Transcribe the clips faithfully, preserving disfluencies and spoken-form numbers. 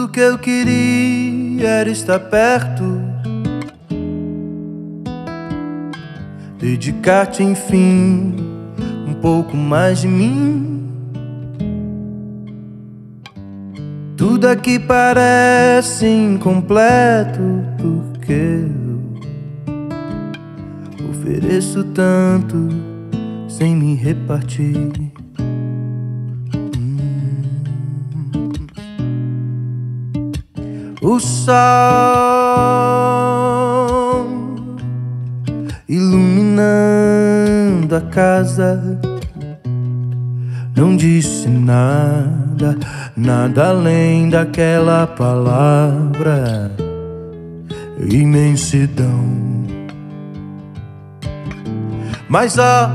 Tudo que eu queria era estar perto, dedicar-te enfim um pouco mais de mim. Tudo aqui parece incompleto porque eu ofereço tanto sem me repartir. O sol iluminando a casa não disse nada, nada além daquela palavra: imensidão. Mas ó,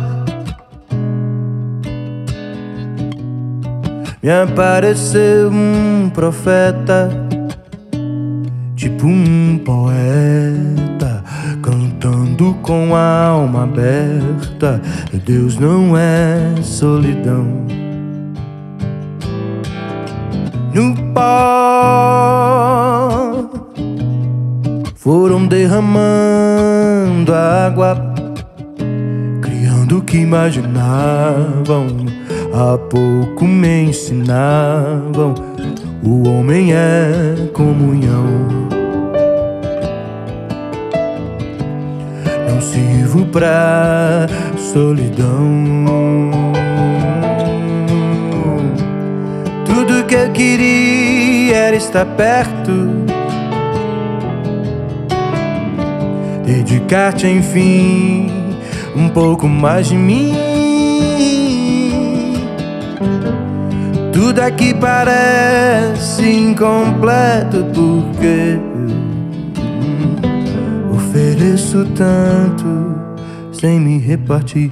me apareceu um profeta, tipo um poeta, cantando com a alma aberta. Deus não é solidão. No pó foram derramando água, criando o que imaginavam. Há pouco me ensinavam: o homem é comunhão. Não sirvo pra solidão. Tudo que eu queria era estar perto, dedicar-te enfim um pouco mais de mim. Tudo aqui parece incompleto porque eu ofereço tanto sem me repartir.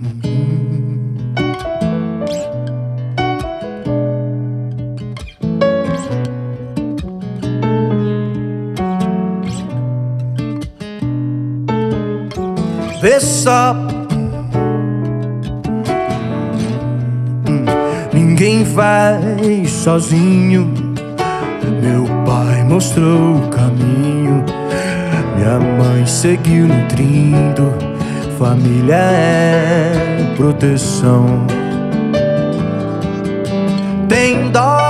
Vê só, ninguém faz sozinho. Meu pai mostrou o caminho, minha mãe seguiu nutrindo. Família é proteção. Tem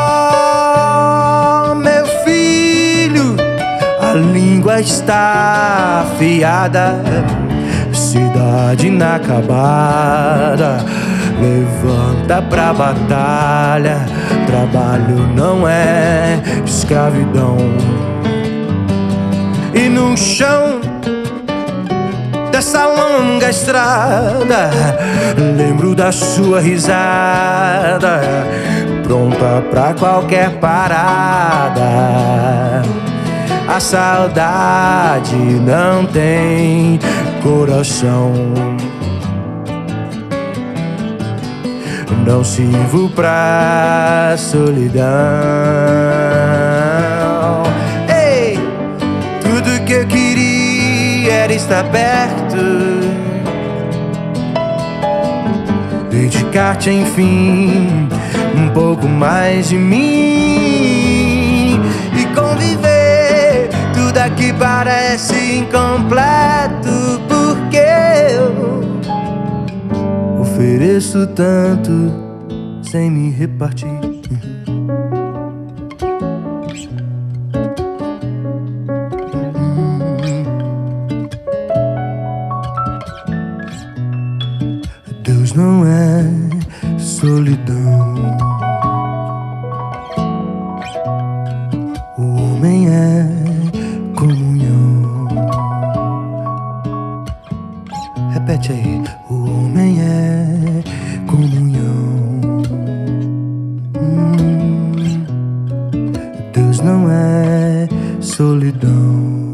dó, meu filho, a língua está afiada. Cidade inacabada, levanta pra batalha. Trabalho não é escravidão. E no chão dessa longa estrada lembro da sua risada, pronta pra qualquer parada. A saudade não tem coração. Não sirvo pra solidão. Ei, tudo que eu queria era estar perto, dedicar-te enfim um pouco mais de mim e conviver. Tudo aqui parece incompleto porque eu ofereço tanto sem me repartir. Deus não é solidão. O homem é comunhão. Repete aí. O homem é comunhão. Hum, Deus não é solidão.